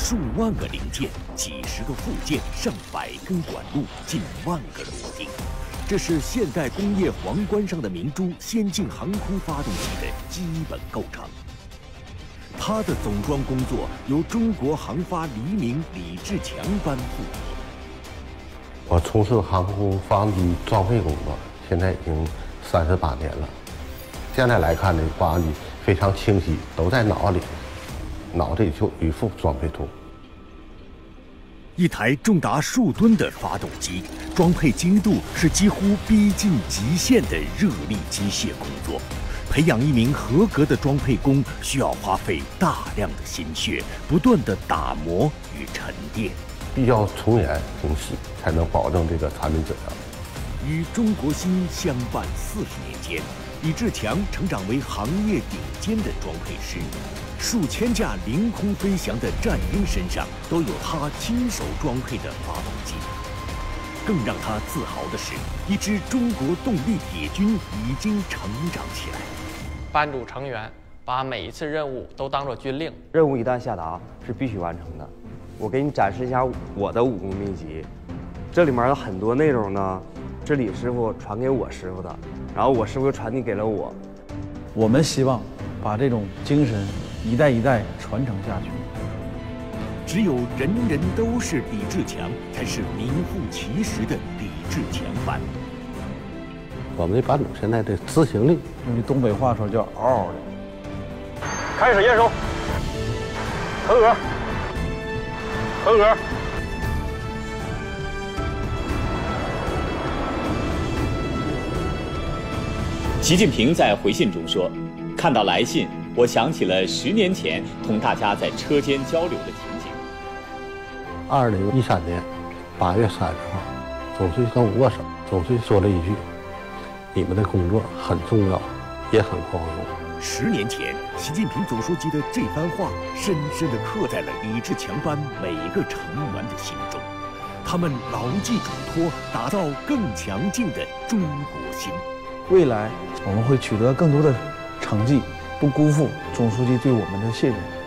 数万个零件、几十个附件、上百根管路、近万个螺钉，这是现代工业皇冠上的明珠先进航空发动机的基本构成。它的总装工作由中国航发黎明李志强班负责。 我从事航空发动机装配工作，现在已经38年了。现在来看呢，发动机非常清晰，都在脑里，脑子里就一副装配图。 一台重达数吨的发动机，装配精度是几乎逼近极限的热力机械工作。培养一名合格的装配工，需要花费大量的心血，不断的打磨与沉淀， 必要从严从细，才能保证这个产品质量。 与中国芯相伴40年间，李志强成长为行业顶尖的装配师。数千架凌空飞翔的战鹰身上都有他亲手装配的发动机。更让他自豪的是，一支中国动力铁军已经成长起来。 班组成员把每一次任务都当作军令， 任务一旦下达是必须完成的。我给你展示一下我的武功秘籍，这里面有很多内容呢，是李师傅传给我师傅的，然后我师傅又传递给了我。 我们希望把这种精神一代一代传承下去。 只有人人都是李志强，才是名副其实的李志强班。 我们的班组现在的执行力， 用东北话说叫嗷嗷的。 开始验收，合格，合格。 习近平在回信中说：“看到来信，我想起了10年前同大家在车间交流的情景。” 2013年8月30号，总书记跟我握手，总书记说了一句：“你们的工作很重要，也很光荣。” 10年前，习近平总书记的这番话深深地刻在了李志强班每个成员的心中。他们牢记嘱托，打造更强劲的中国芯。 未来我们会取得更多的成绩，不辜负总书记对我们的信任。